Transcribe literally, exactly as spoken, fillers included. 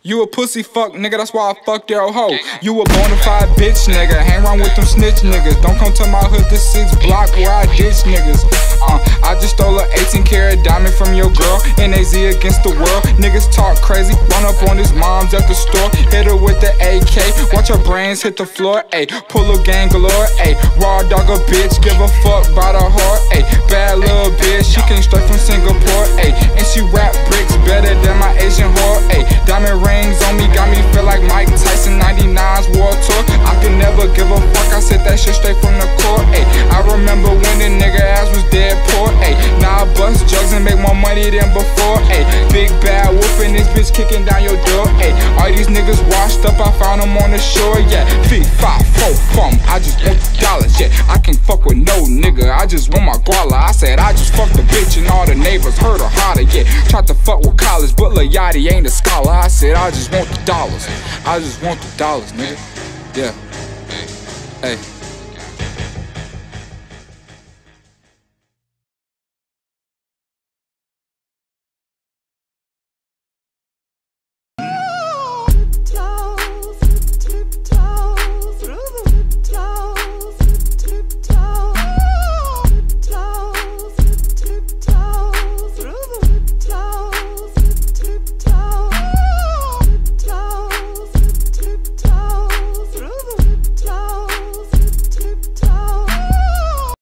You a pussy fuck nigga, that's why I fucked your hoe. You a bona fide bitch nigga, hang around with them snitch niggas. Don't come to my hood, this six block where I ditch niggas. Uh, I just stole a eighteen karat diamond from your girl. N A Z against the world. Niggas talk crazy, run up on his moms at the store. Hit her with the A K, watch her brains hit the floor. Ayy, pull a gang galore. Ayy, raw dog a bitch, give a fuck by the heart. Ayy, bad little bitch, she came straight from Singapore. Ayy, and she rap bricks better than my Asian whore. Ayy, diamond rings on me got me feel like Mike Tyson. ninety-nine's World Tour. I can never give a fuck, I said that shit straight from the core. Ayy, I remember when the nigga ass was dead poor. Ayy, now I bust drugs and make more money than before. Ayy, big bad wolf and this bitch kicking down your door. Ayy, all these niggas washed up, I found them on the shore. Yeah, feet five four from, I just want the dollars. Yeah, I can't fuck with no nigga, I just want my guala. I said I just fucked the bitch and all the neighbors heard her holler. Yeah, tried to fuck with college, but Lil Yachty ain't a scholar. I said I just want the dollars, I just want the dollars, nigga. Yeah, hey.